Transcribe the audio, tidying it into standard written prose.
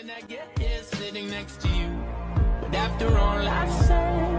And I get here sitting next to you. But after all I've said,